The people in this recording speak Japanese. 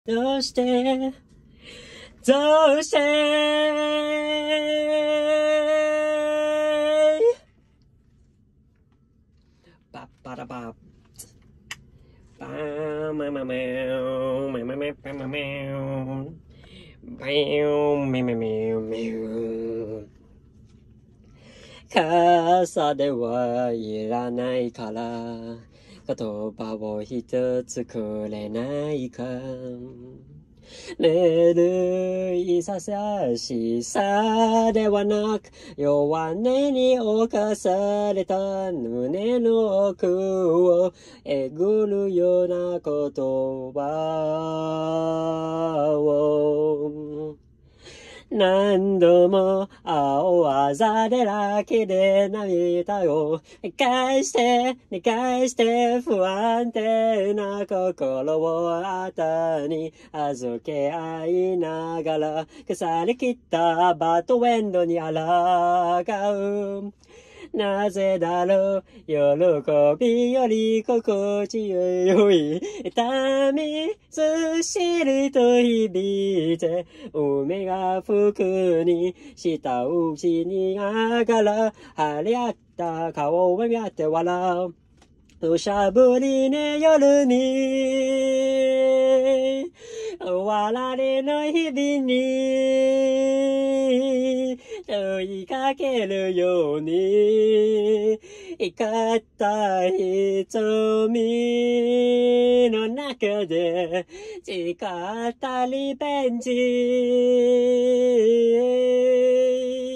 どうして、どうしてバッバラバッバーママメオメメメメメメオバイオメメメメオ傘ではいらないから言葉を一つくれないかぬるいささしさではなく弱音に侵された胸の奥をえぐるような言葉を何度も青あざでらけで涙を返して不安定な心をあたに預け合いながら腐りきったバッドエンドに抗うなぜだろう喜びより心地よい痛みずしりと響いて海が吹くに舌打ちにながら張り合った顔を見合って笑う土砂降りね夜に終わりの日々に問いかけるように怒った瞳の中で誓ったリベンジ